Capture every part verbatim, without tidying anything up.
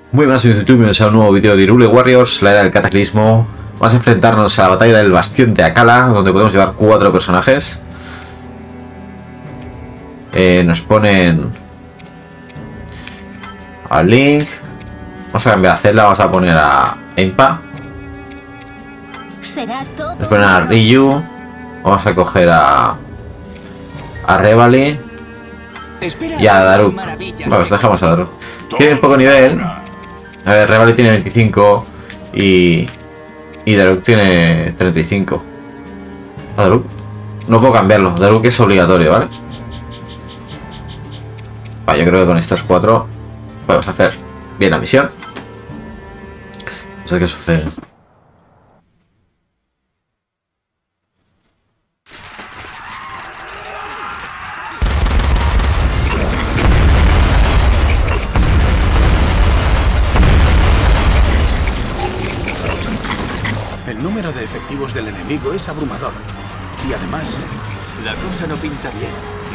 Muy buenas YouTube, bienvenidos a un nuevo vídeo de Hyrule Warriors, la era del cataclismo. Vamos a enfrentarnos a la batalla del bastión de Akkala, donde podemos llevar cuatro personajes. Eh, nos ponen a Link. Vamos a cambiar a Zelda, vamos a poner a Impa. Nos ponen a Ryu. Vamos a coger a a Revali y a Daruk. Bueno, os dejamos a Daruk. Tiene poco nivel. A ver, Revali tiene veinticinco y, y Daruk tiene treinta y cinco. ¿A Daruk? No puedo cambiarlo, Daruk es obligatorio, ¿vale? Vale, yo creo que con estos cuatro podemos hacer bien la misión. No sé qué sucede. El número de efectivos del enemigo es abrumador. Y además, la cosa no pinta bien,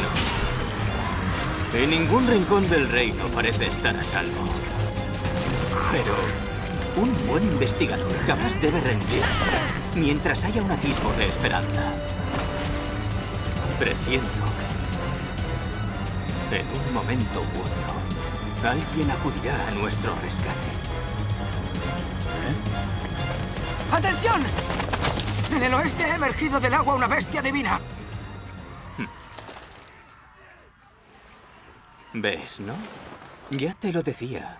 no. En ningún rincón del reino parece estar a salvo. Pero un buen investigador jamás debe rendirse mientras haya un atisbo de esperanza. Presiento que en un momento u otro alguien acudirá a nuestro rescate. ¿eh? ¡Atención! En el oeste ha emergido del agua una bestia divina. ¿Ves, no? Ya te lo decía.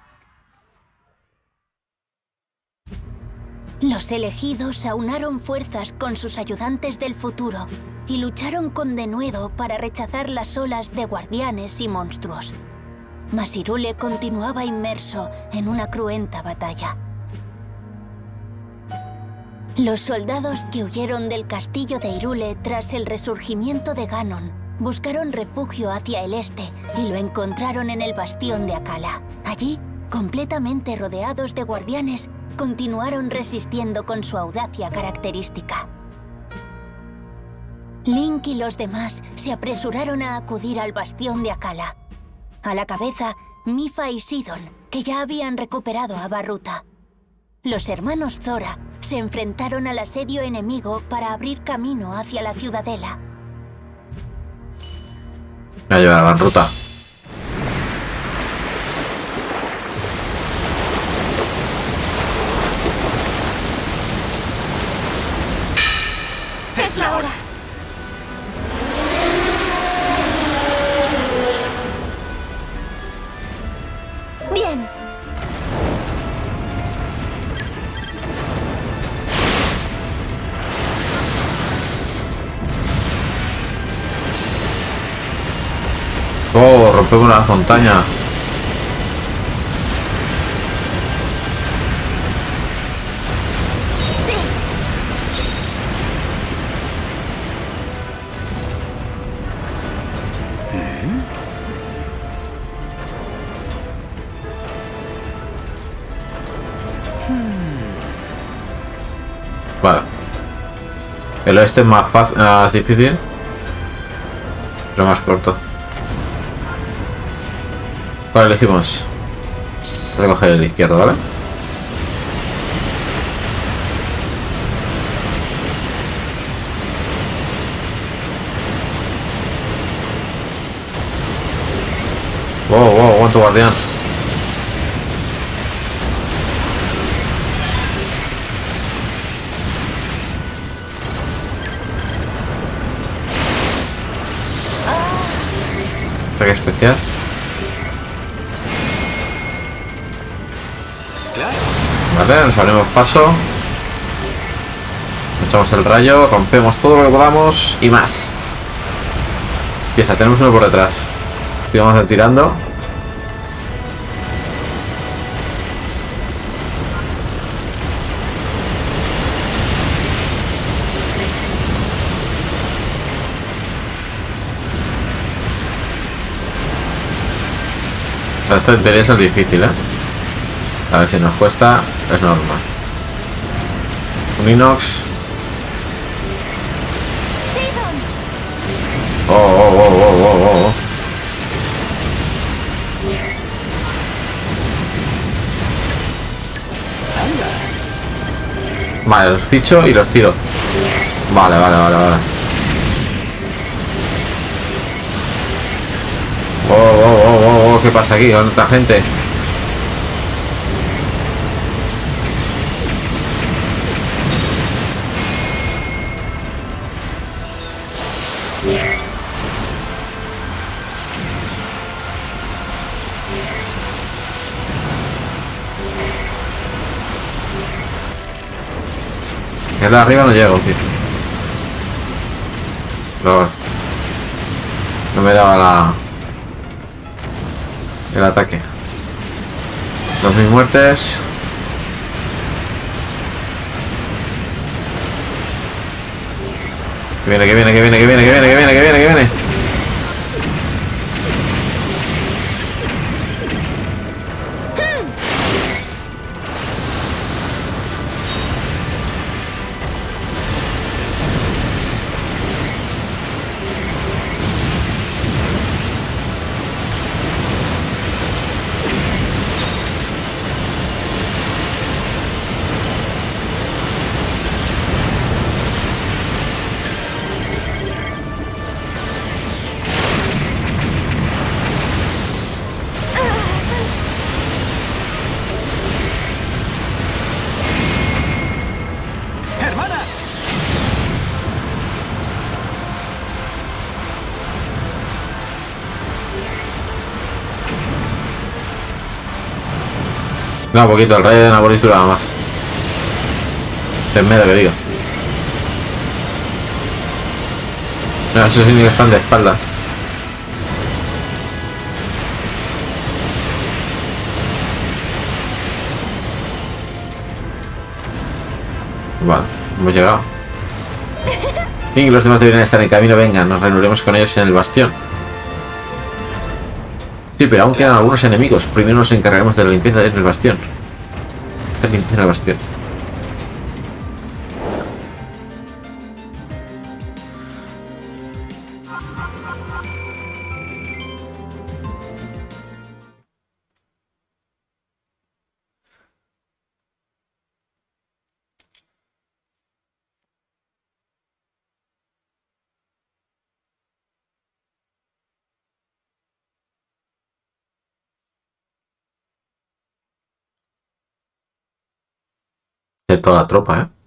Los elegidos aunaron fuerzas con sus ayudantes del futuro y lucharon con denuedo para rechazar las olas de guardianes y monstruos. Mas Hyrule continuaba inmerso en una cruenta batalla. Los soldados que huyeron del castillo de Hyrule tras el resurgimiento de Ganon buscaron refugio hacia el este y lo encontraron en el bastión de Akkala. Allí, completamente rodeados de guardianes, continuaron resistiendo con su audacia característica. Link y los demás se apresuraron a acudir al bastión de Akkala. A la cabeza, Mipha y Sidon, que ya habían recuperado a Barruta. Los hermanos Zora se enfrentaron al asedio enemigo para abrir camino hacia la ciudadela. Me ha llevado a Barruta. ¡Es la hora! ¡Bien! Oh, rompemos las montañas. ¡Sí! Vale. El oeste es más fácil, más difícil, pero más corto. ¿Cuál elegimos? Voy a coger el izquierdo, ¿vale? Wow, wow, aguanto guardián. Ataque especial. Vale, nos abrimos paso. Echamos el rayo, rompemos todo lo que podamos y más. Empieza, tenemos uno por detrás. Y vamos tirando. Esta en teoría es difícil, ¿eh? A ver si nos cuesta, es normal. Un inox. Oh, oh, oh, oh, oh, oh. Vale, los ficho y los tiro. Vale, vale, vale, vale. Oh, oh, oh, oh, oh, ¿qué pasa aquí con otra gente? El de arriba no llego, tío. No, no me daba la... el ataque. Dos mil muertes. Que viene, que viene, que viene, que viene, que viene, que viene, que viene, que viene. No, un poquito, el rey de Naboris dura más. En medio que digo. No, esos sí que están de espaldas. Vale, hemos llegado. Y los demás deberían estar en camino. Vengan, nos reuniremos con ellos en el bastión. Sí, pero aún quedan algunos enemigos. Primero nos encargaremos de la limpieza en el bastión. La limpieza en el bastión. De toda la tropa, ¿eh?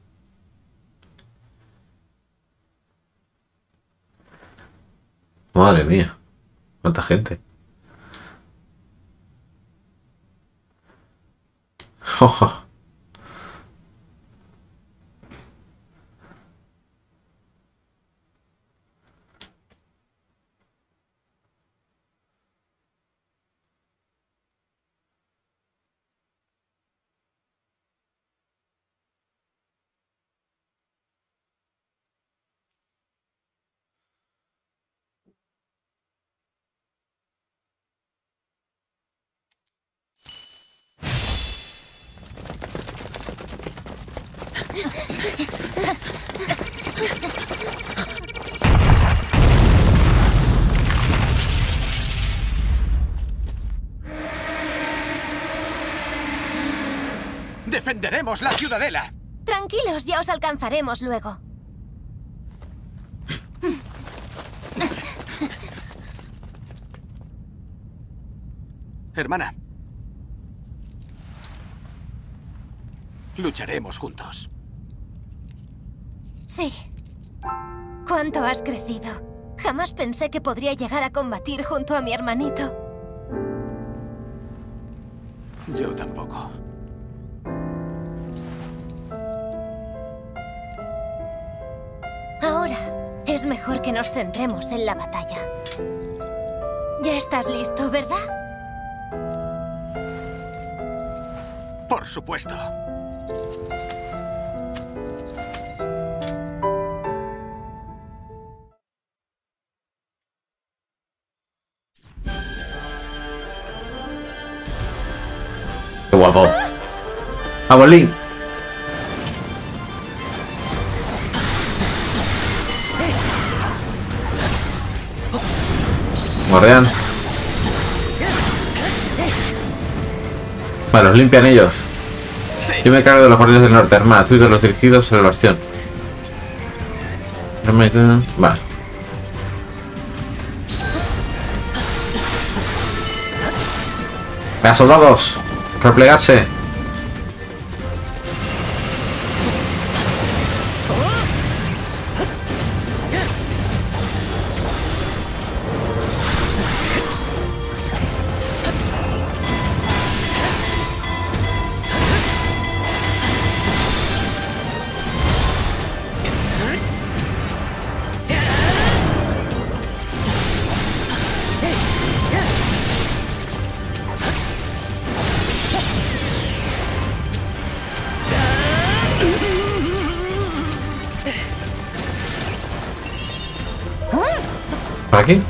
Madre mía. Cuánta gente. Jojo. ¡Defenderemos la ciudadela! Tranquilos, ya os alcanzaremos luego. Hermana. Lucharemos juntos. Sí. ¿Cuánto has crecido? Jamás pensé que podría llegar a combatir junto a mi hermanito. Yo tampoco. Ahora es mejor que nos centremos en la batalla. Ya estás listo, ¿verdad? Por supuesto. Qué guapo. ¡Vamos, Link! Guardián. Vale, los limpian ellos. Sí. Yo me cargo de los guardias del norte, hermana, tú y de los dirigidos sobre el bastión. Vale. Venga, soldados, replegarse. ¿Por aquí?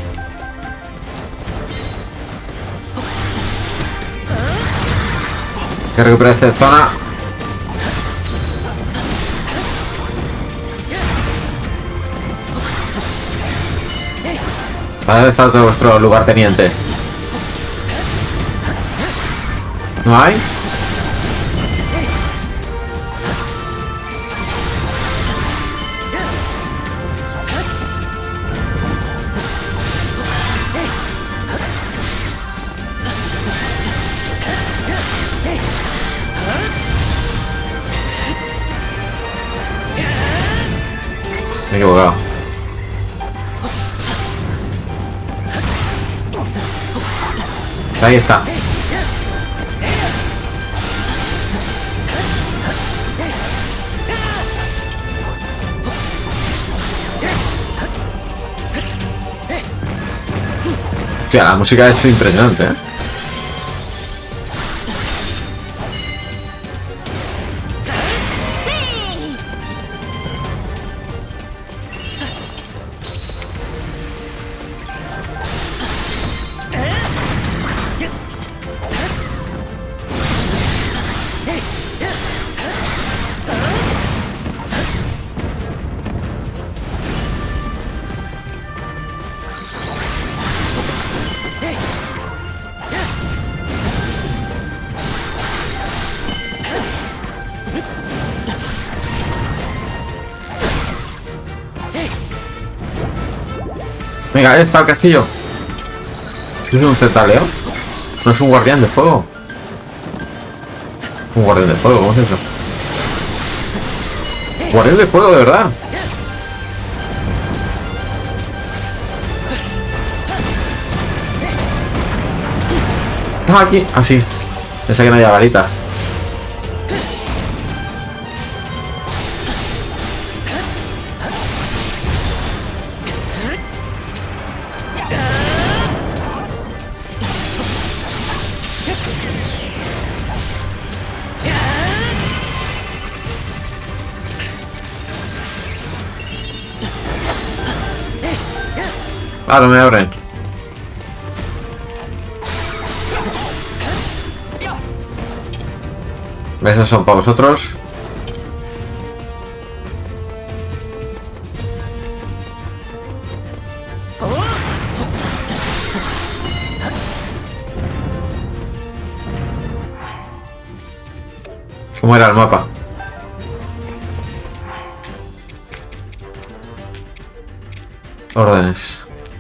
Hay que recuperar esta zona. ¿Dónde está todo vuestro lugarteniente? ¿No hay? Me he equivocado. Ahí está. Hostia, la música es impresionante, ¿eh? Venga, ahí está el castillo. ¿Es un cetaleo? No es un guardián de fuego. Un guardián de fuego, ¿cómo es eso? Guardián de fuego, de verdad. Ah, aquí. Ah, sí. Pensé que no había varitas. Ah, no me abren. Esos son para vosotros. ¿Cómo era el mapa? Órdenes.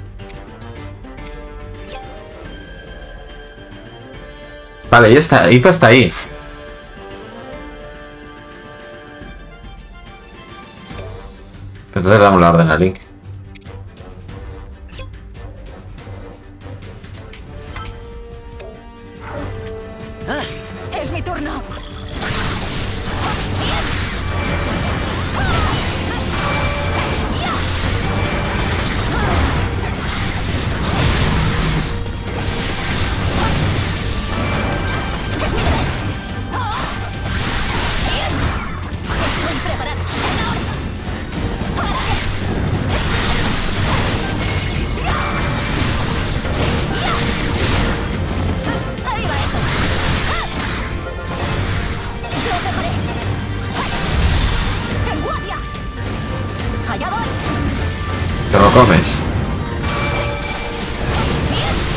Vale, ya está. I P A está ahí. Entonces le damos la orden a Link. Es mi turno. Te lo comes.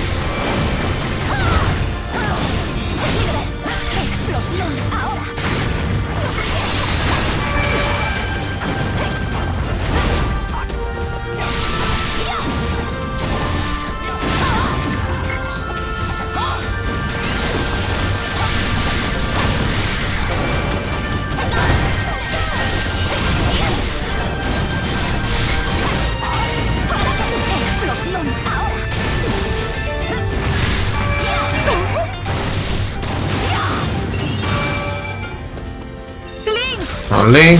¡Explosión ahora! Con Link.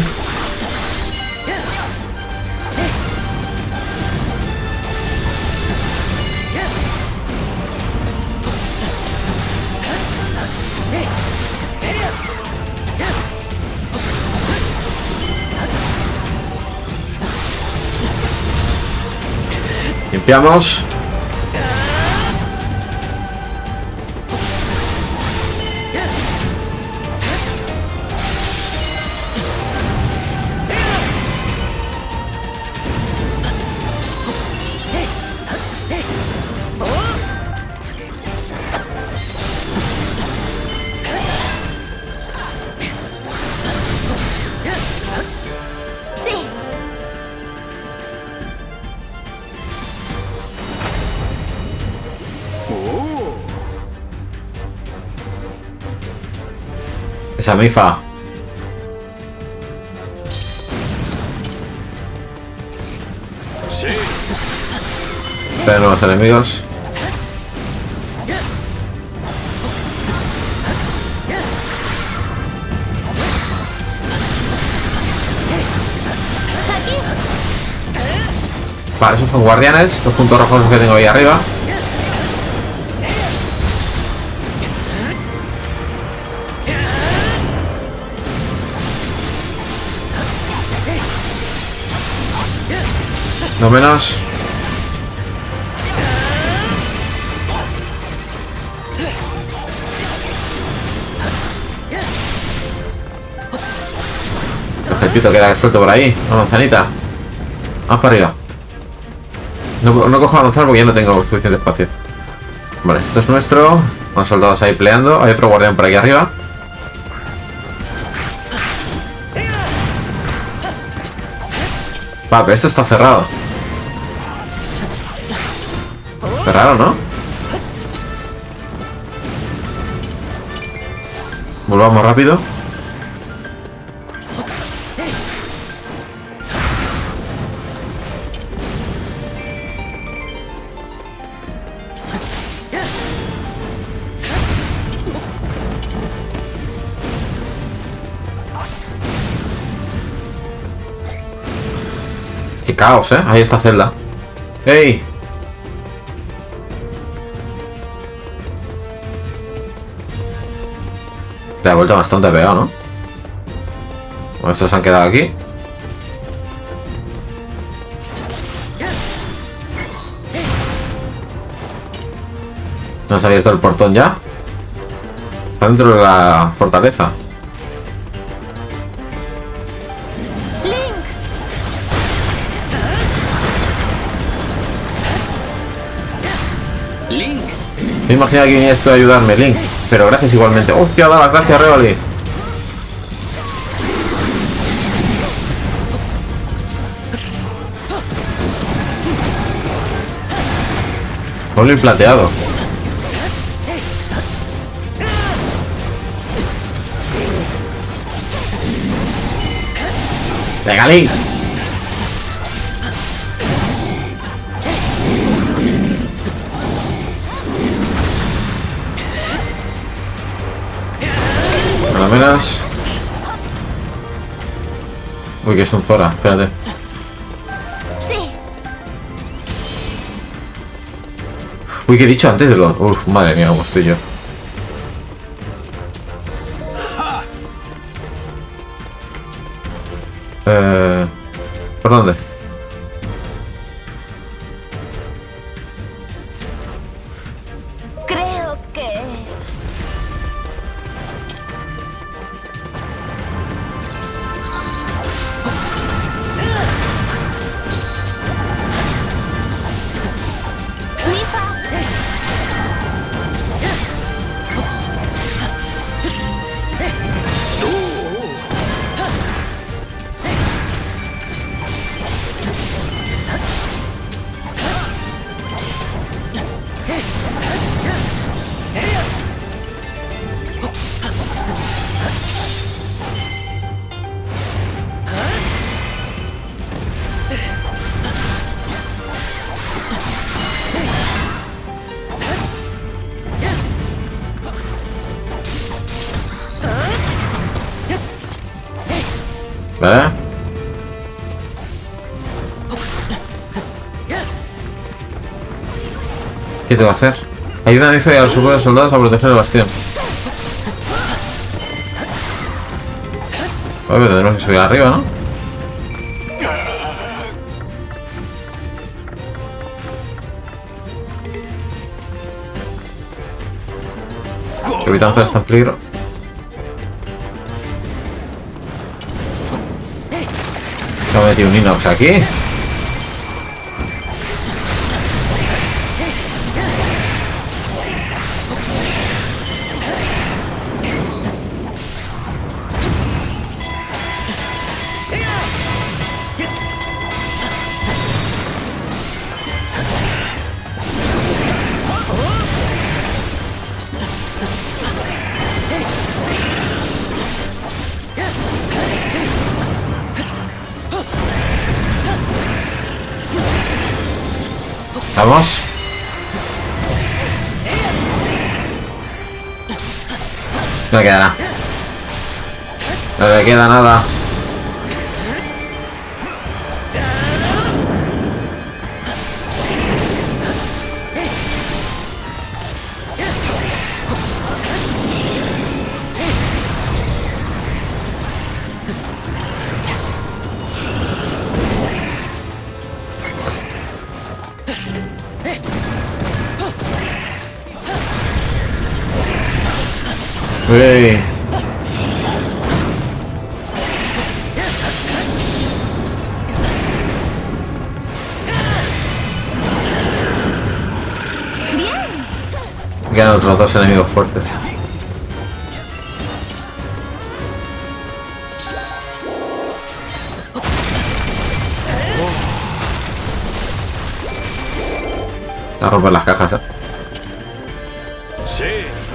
Limpiamos. Esa mifa. Sí. Pero los enemigos. Vale, esos son guardianes, los puntos rojos que tengo ahí arriba. No menos. El objetito queda suelto por ahí. Una manzanita. Vamos para arriba. No, no cojo avanzar porque ya no tengo suficiente espacio. Vale, esto es nuestro. Unos soldados ahí peleando. Hay otro guardián por aquí arriba. Va, pero esto está cerrado. Qué raro, ¿no? Volvamos rápido. Qué caos, ¿eh? Ahí está Zelda. ¡Ey! Te ha vuelto bastante pegado, ¿no? Bueno, estos se han quedado aquí. ¿No se ha abierto el portón ya? Está dentro de la fortaleza. Link. Me imaginaba que vinieras tú a ayudarme, Link. Pero gracias igualmente. ¡Hostia, da las gracias, Revali! Goblin plateado. ¡Venga, Link! Por lo menos. Uy, que es un Zora, espérate. Sí. Uy, que he dicho antes de los. Uf, madre mía, cómo estoy yo. Eh, ¿Por dónde? Creo que... Vale. ¿Qué tengo que hacer? Ayuda a Mifa y a los superos soldados a proteger el bastión. Vale, tendremos que subir arriba, ¿no? Capitán está en peligro. Me ha metido un inox aquí. Vamos. No le queda nada. No le queda nada. Uy. Quedan otros dos enemigos fuertes. A romper las cajas, eh. Sí.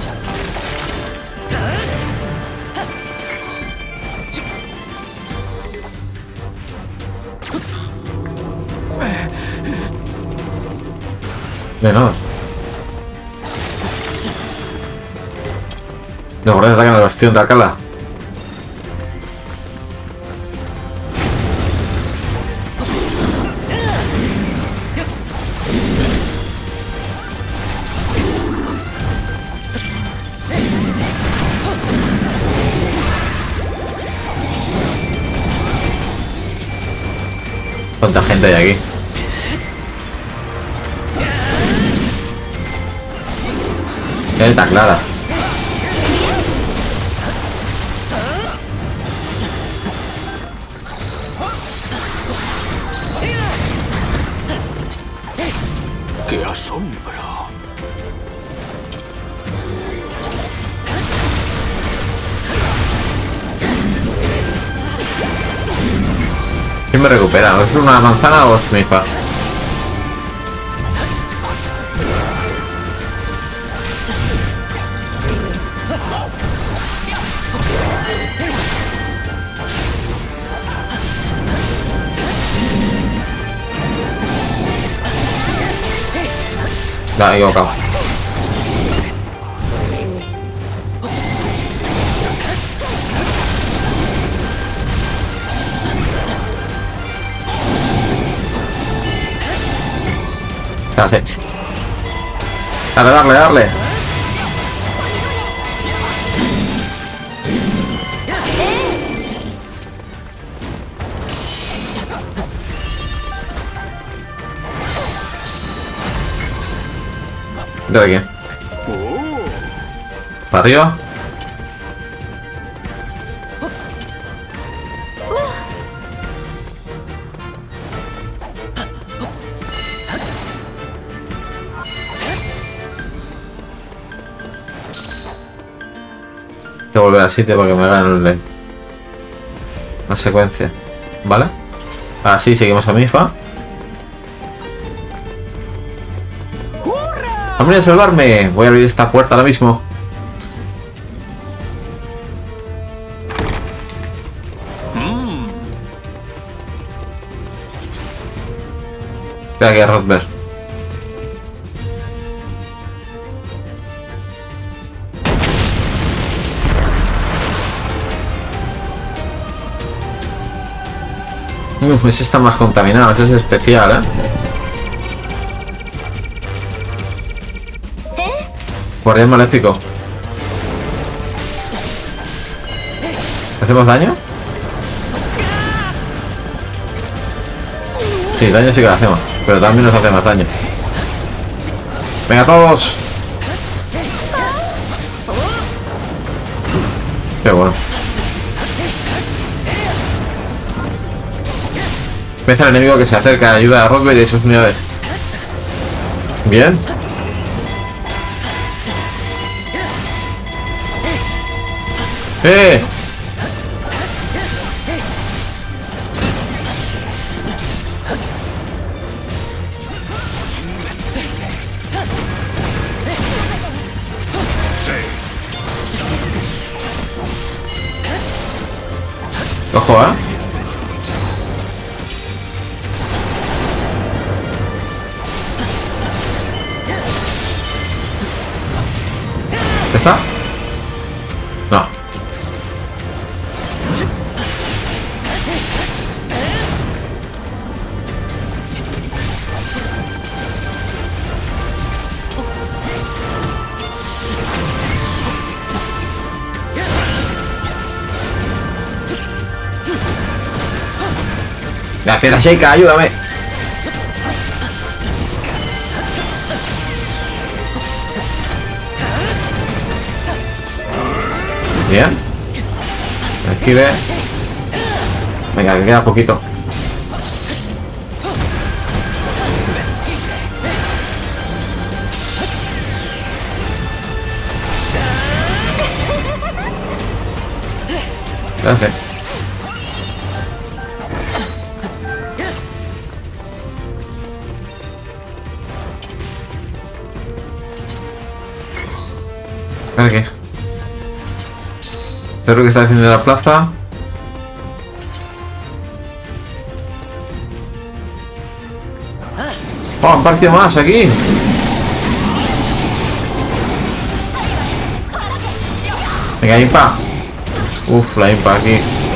De nada. Los guardias atacan el bastión de Akala. ¿Cuánta gente hay aquí? Está clara. ¡Qué asombro! ¿Quién me recupera? ¿Es una manzana o es Mifa? La he equivocado. Dale, dale, darle, darle. ¿De aquí? ¿Para arriba? Tengo que volver al sitio para que me hagan el, la secuencia. ¿Vale? Así seguimos a Mifa. ¡Hombre, a salvarme! Voy a abrir esta puerta ahora mismo. Mm. Espera que Rodberg. Uh, ese está más contaminado, ese es especial, ¿eh? Guardián maléfico. ¿Hacemos daño? Sí, daño sí que lo hacemos, pero también nos hace más daño. ¡Venga todos! Qué bueno. Empieza el enemigo que se acerca, ayuda a Robert y sus unidades. Bien. ¡Eh! Ojo, ¿eh? ¿Está? No. La piedra Sheikah, ayúdame. Bien. Esquive. Venga, que queda poquito. Gracias. ¿Para qué? Creo que está haciendo la plaza. ¡Oh, un partido más aquí! Venga, impa. Uf, la impa aquí.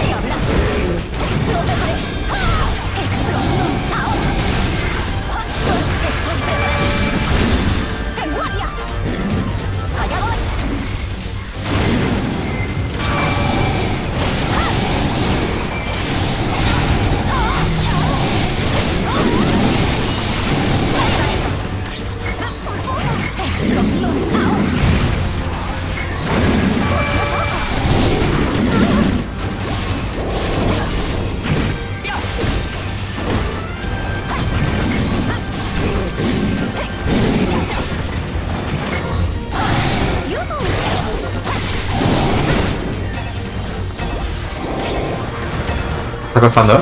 Está costando, ¿eh?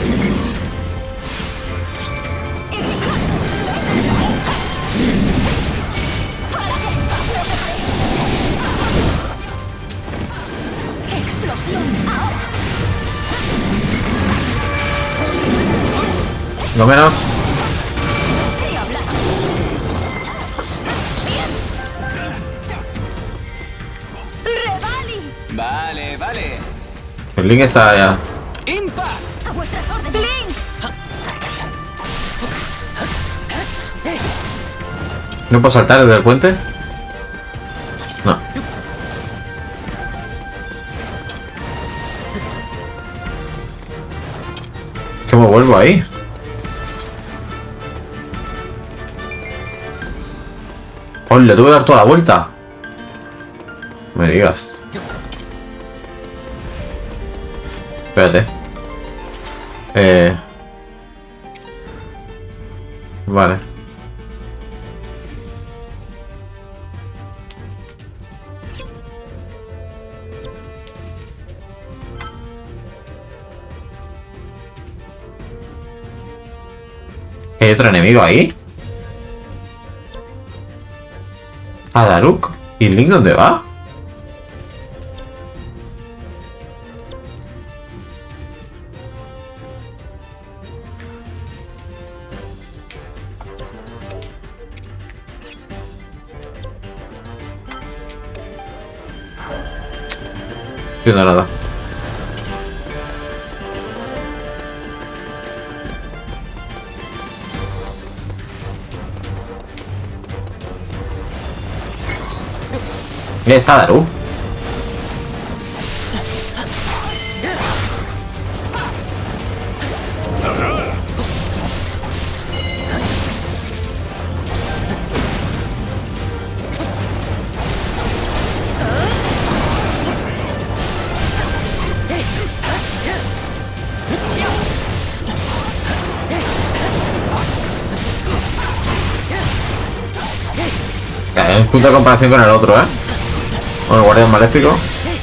Lo menos. Vale, vale. El Link está ya. ¡A vuestras órdenes! ¡Link! ¿No puedo saltar desde el puente? No. ¿Cómo vuelvo ahí? ¡Oh, le tuve que dar toda la vuelta! No me digas. Espérate. Eh... Vale. ¿Hay otro enemigo ahí? ¿A Daruk? ¿Y Link dónde va? No entiendo nada. Ya está Daru. En punto de comparación con el otro, ¿eh? Con el guardián maléfico.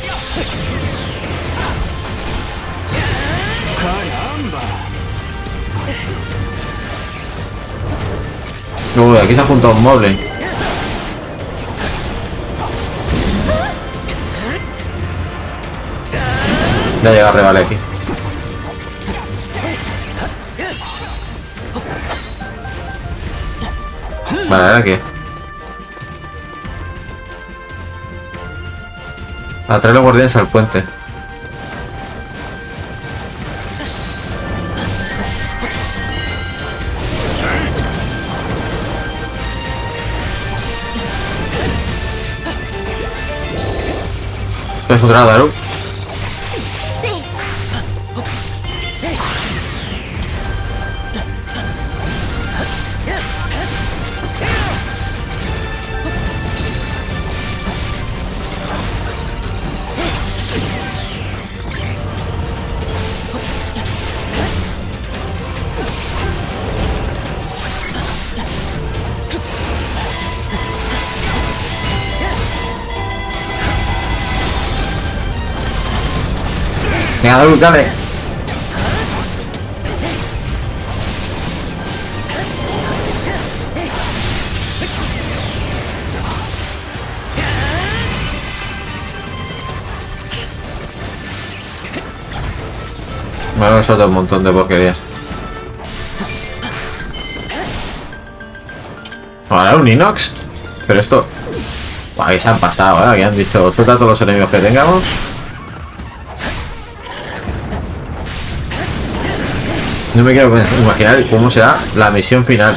Uy, aquí se ha juntado un moblin. Ya llega Revale aquí. Vale, ahora aquí. A traer los guardianes al puente. ¿Puedes encontrar a Daru? Sí. Venga, Daru, dale. Me ha soltado un montón de porquerías. Ahora un Inox. Pero esto... Ahí se han pasado, ¿eh? Habían dicho, suelta a todos los enemigos que tengamos. No me quiero imaginar cómo será la misión final.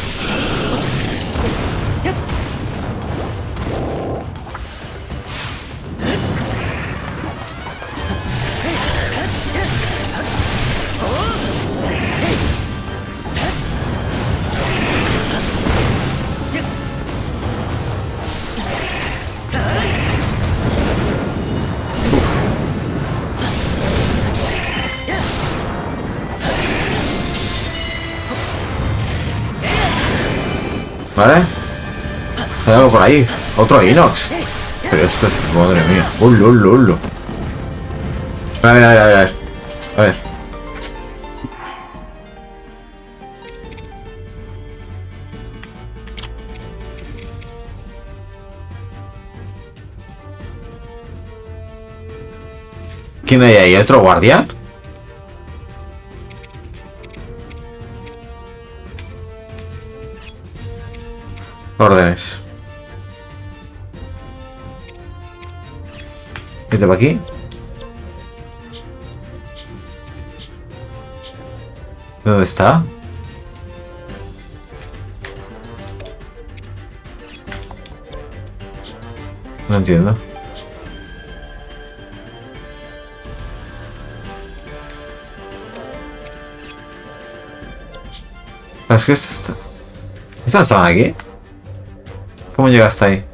¿Vale? Hay algo por ahí. Otro Inox. Pero esto es... Madre mía. ¡Ulo, ulo, ulo! A ver, a ver, a ver, a ver. A ver. ¿Quién hay ahí? ¿Otro guardián? Órdenes. Vete para aquí. ¿Dónde está? No entiendo. Es que esto está... ¿Estos no estaban aquí? ¿Cómo llegaste ahí?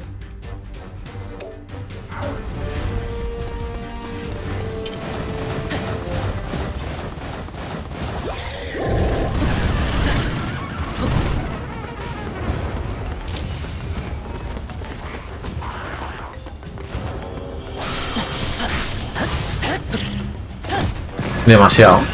Demasiado.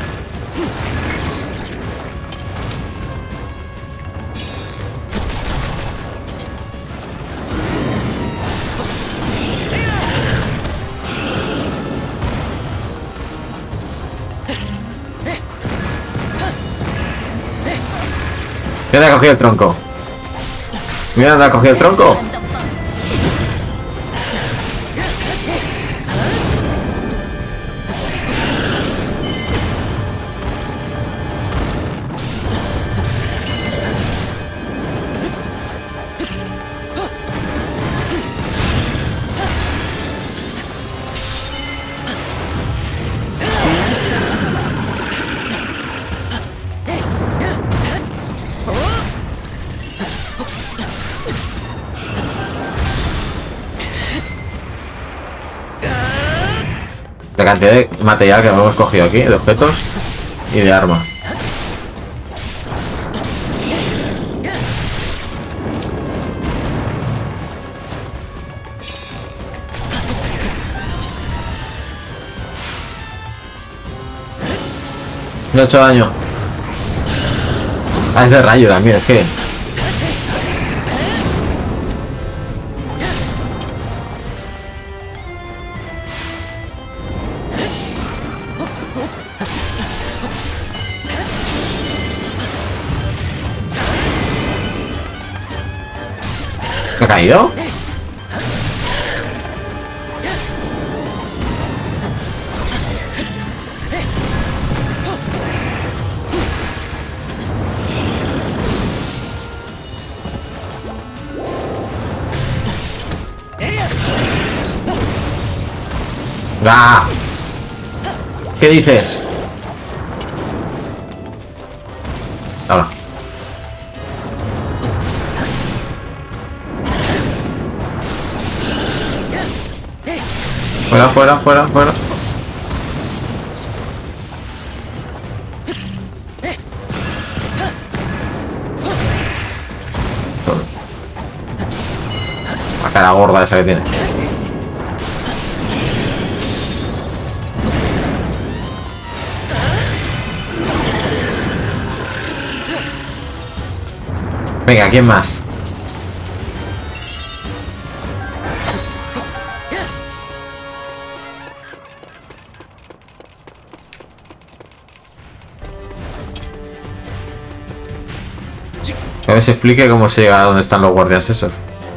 Mira, ha cogido el tronco. Mira, ha cogido el tronco. La cantidad de material que hemos cogido aquí, de objetos y de arma. Me ha hecho daño. Ah, es de rayo también, es que... ¿Me ha caído? ¡Ah! ¿Qué dices? Ahora. Fuera, fuera, fuera, fuera. La cara gorda esa que tiene. Venga, ¿quién más? A ver si explique cómo se llega a donde están los guardias esos.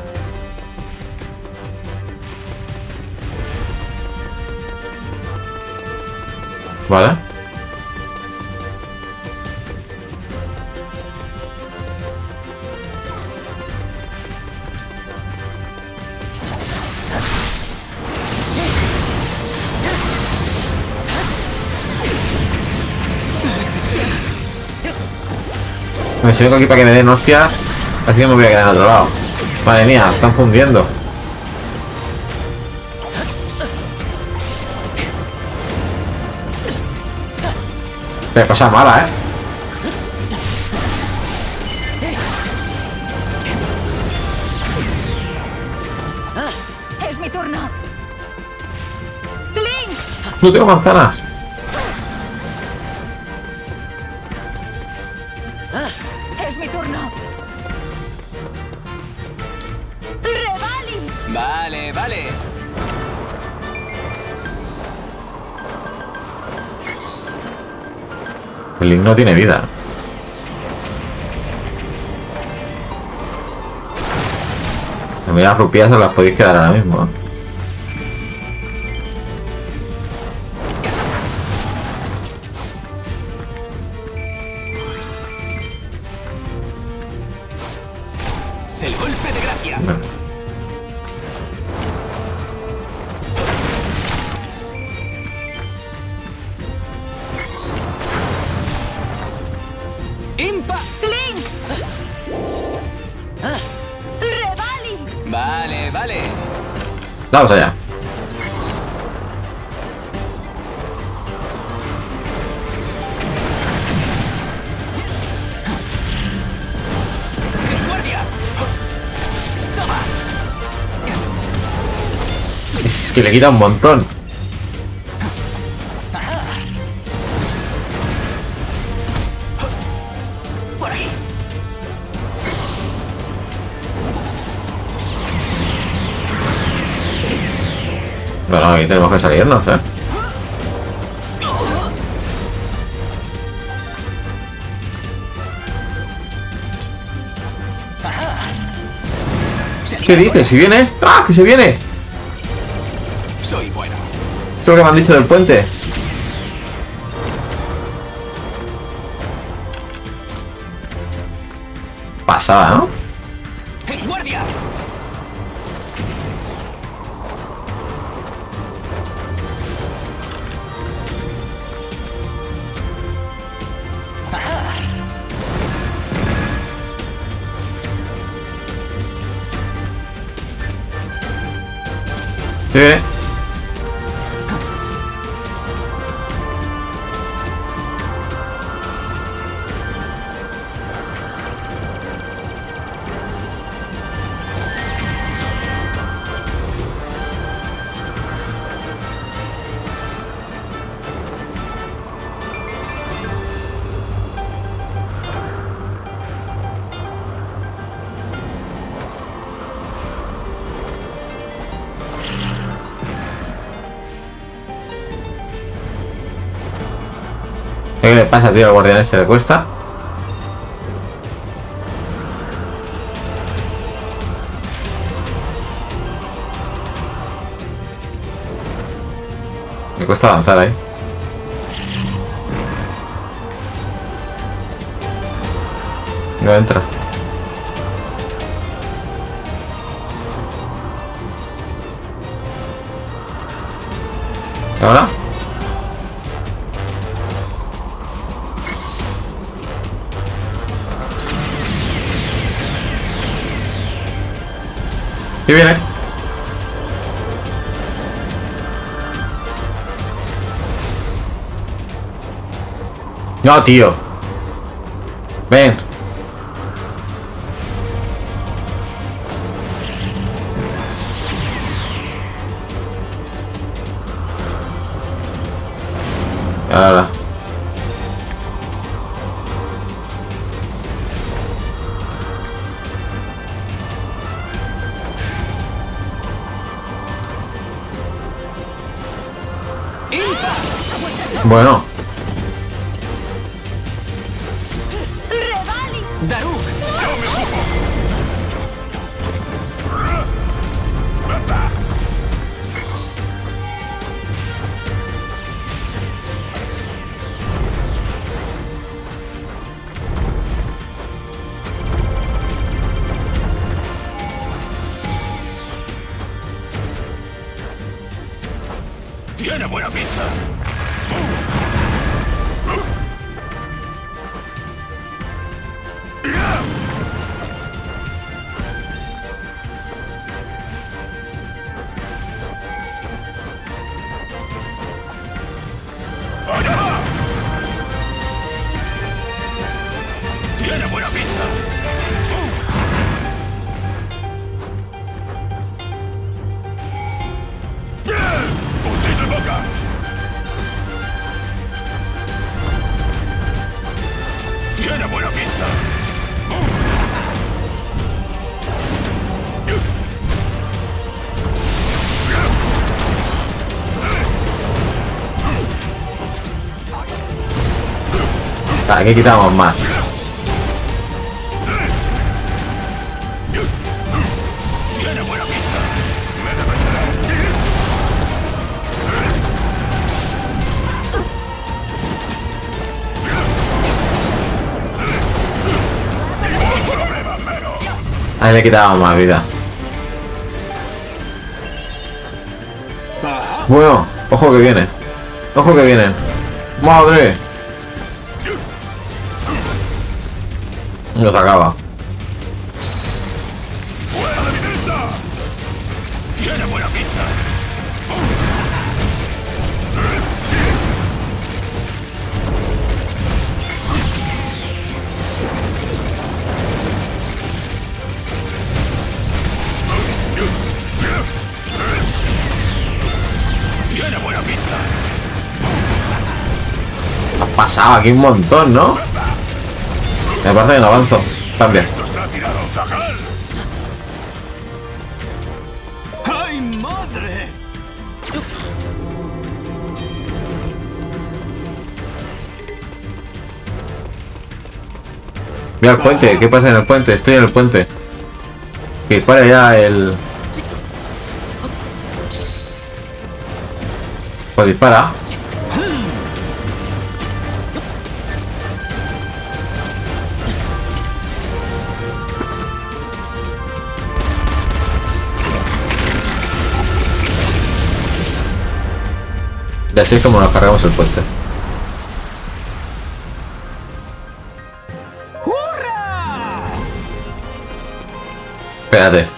Vale. Me vengo aquí para que me den hostias. Así que me voy a quedar en otro lado. Madre mía, me están fundiendo. Qué cosa mala, eh. Es mi turno. Link. No tengo manzanas. Es mi turno. Revali. Vale, vale. El Link no tiene vida. A mí las rupias se las podéis quedar ahora mismo, ¿eh? El golpe de gracia. Bueno. Impa. Link. Revali. Vale, vale. Vamos allá. Guardia. Toma. Es que le quita un montón. Por ahí. Bueno, aquí tenemos que salirnos, ¿eh? ¿Qué dices? ¿Si viene? ¡Ah! ¡Que se viene! Soy bueno. Eso es lo que me han dicho del puente. Pasada, ¿no? ¡En guardia! Sí. ¿Qué le pasa, tío, al guardián este? ¿Le cuesta? Me cuesta avanzar ahí. No entra. ¿Y ahora? ¿Qué viene? No, tío. Ven. Ahora. Bueno. Daruk. Tiene buena pinta. Tiene buena pinta. ¡Puntito en boca! Tiene buena pinta. Aquí quitamos más. Tiene buena pinta. Ahí le quitamos más vida. Bueno, ojo que viene. Ojo que viene. ¡Madre! Nos acaba. ¡Fuera de mi vista! Tiene buena pinta. Tiene buena pinta. Ha pasado aquí un montón, ¿no? Me parece que no avanzo. Cambia. Esto está tirado, Zahal. ¡Ay, madre! Mira el puente. ¿Qué pasa en el puente? Estoy en el puente. Que dispara ya el... Pues dispara. Y así es como nos cargamos el puente. ¡Hurra! Espérate.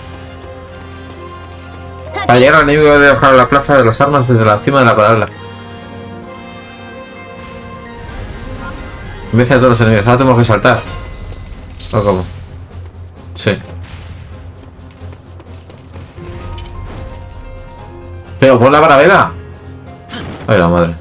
Para llegar al enemigo debe bajar la plaza de las armas desde la cima de la parábola. Vence a todos los enemigos. Ahora tenemos que saltar. ¿O cómo? Sí. Pero pon la parabela. Ay, la madre.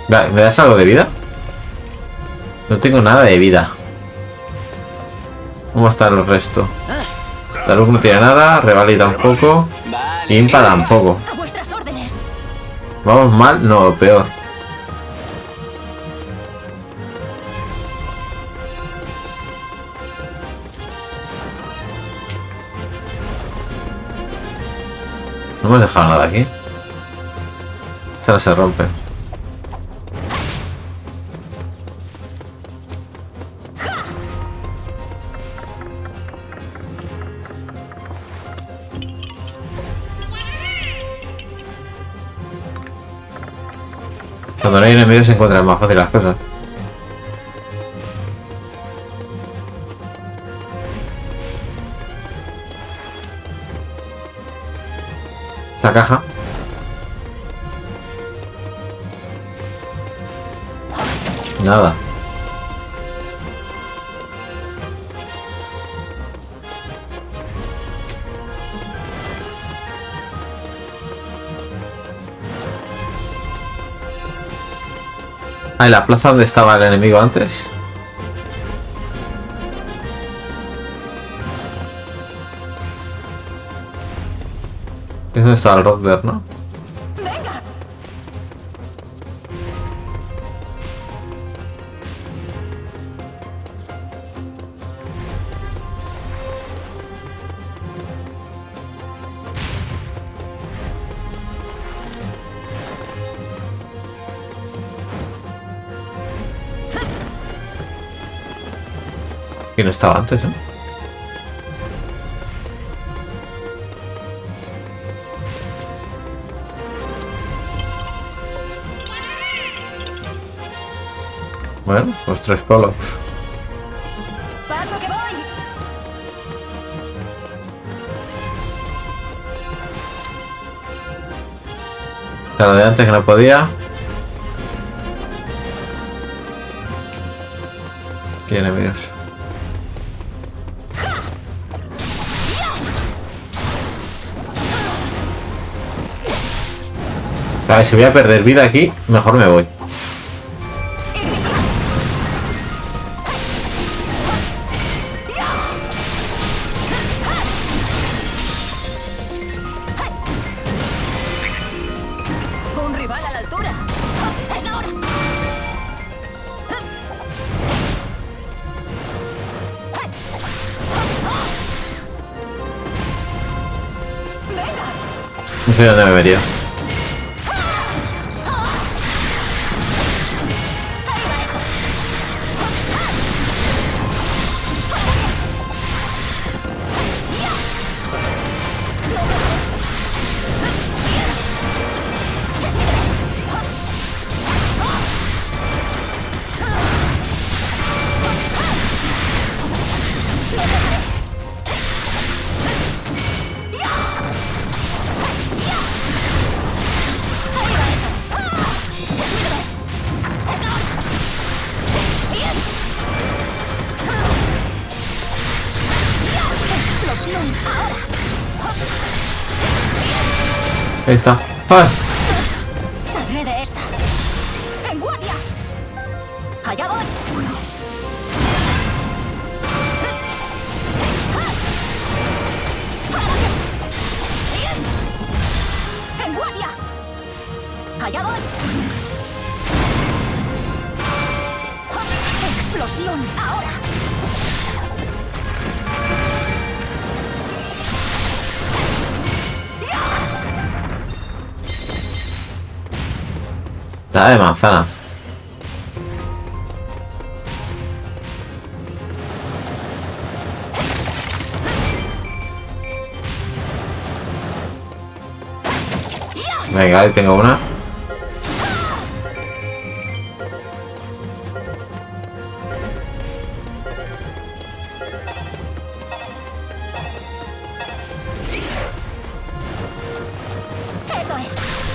Vale, ¿me das algo de vida? No tengo nada de vida. ¿Cómo está el resto? Daruk no tiene nada, Revali tampoco. Impa tampoco. A vuestras órdenes. ¿Vamos mal? No, peor. No hemos dejado nada aquí. Ahora se rompe. Cuando no hay enemigos se encuentran más fácil las cosas. Esa caja. Nada. Ah, ¿en la plaza donde estaba el enemigo antes? Es donde estaba el Rodberg, ¿no? Y no estaba antes, ¿no? Bueno, pues tres colos. ¡Paso que voy! La de antes que no podía. ¿Qué enemigos? A ver, si voy a perder vida aquí, mejor me voy. Un rival a la altura. ¡Es la hora! No sé dónde me metía. Ahí está. ¡Ah! Saldré de esta. ¡En guardia! ¡Allá voy! ¡En guardia! ¡Allá voy! ¡Explosión! ¡Ahora! La de manzana. Venga, ahí tengo una. ¡Eso es!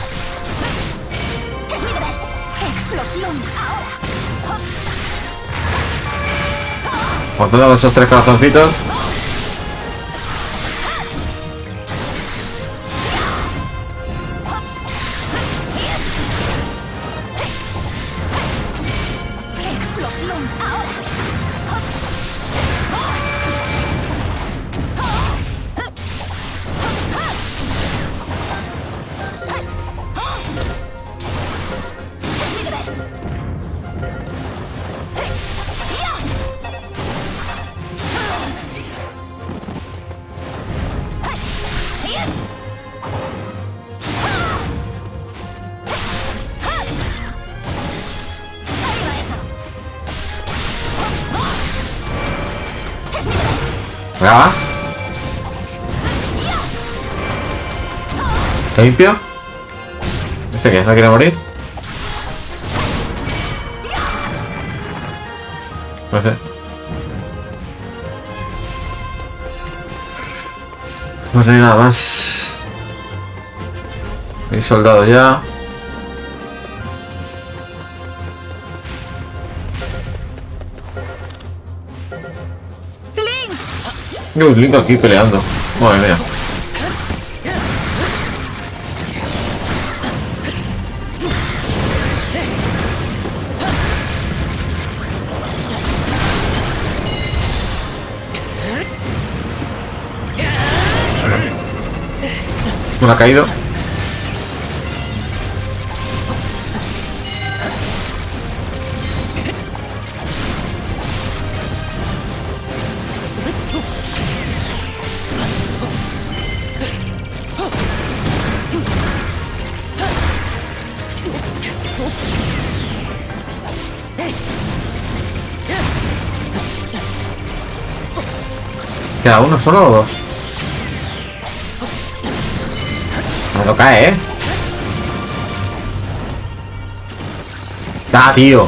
¡Es libre! ¡Explosión! ¡Ahora! Con todos esos tres corazoncitos. Venga, va. ¿Está limpio? ¿Este qué? ¿No quiere morir? No sé. No hay nada más. Hay soldados ya. Uy, Link aquí peleando. Madre mía. Uno ha caído. ¿Queda uno solo o dos? No lo cae, ¿eh? ¡Da, tío!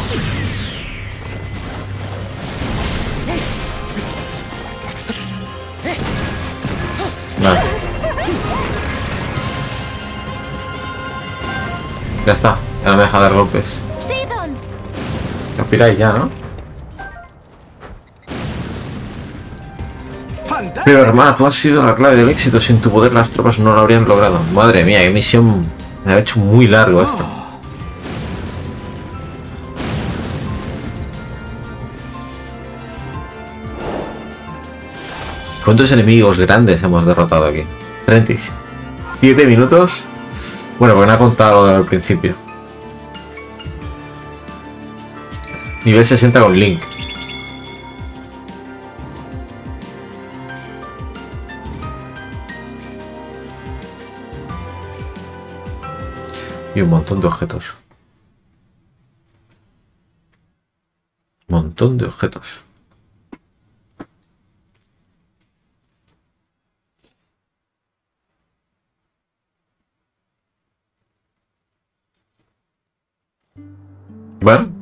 Vale. Ya está. Ya no me deja dar golpes. Aspiráis ya, ¿no? Pero hermano, tú has sido la clave del éxito. Sin tu poder las tropas no lo habrían logrado. Madre mía, qué misión. Me ha hecho muy largo esto. ¿Cuántos enemigos grandes hemos derrotado aquí? treinta y siete minutos. Bueno, porque no ha contado al principio. Nivel sesenta con Link. Y un montón de objetos. Un montón de objetos. Bueno.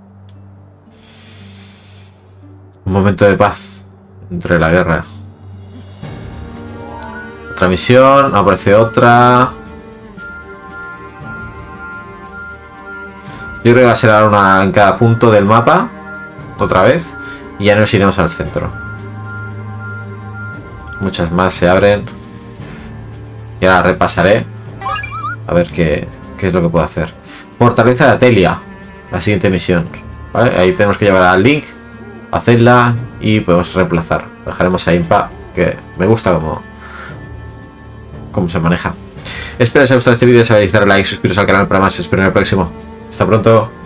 Un momento de paz entre la guerra. Otra misión, aparece otra. Yo creo que va a ser ahora una en cada punto del mapa. Otra vez. Y ya nos iremos al centro. Muchas más se abren. Y ahora repasaré. A ver qué, qué es lo que puedo hacer. Fortaleza de Atelia. La siguiente misión. ¿Vale? Ahí tenemos que llevar a Link. Hacerla. Y podemos reemplazar. Dejaremos a Impa. Que me gusta como, cómo se maneja. Espero que os haya gustado este vídeo. Si os ha gustado, like, suscribiros al canal para más. Os espero en el próximo. Hasta pronto.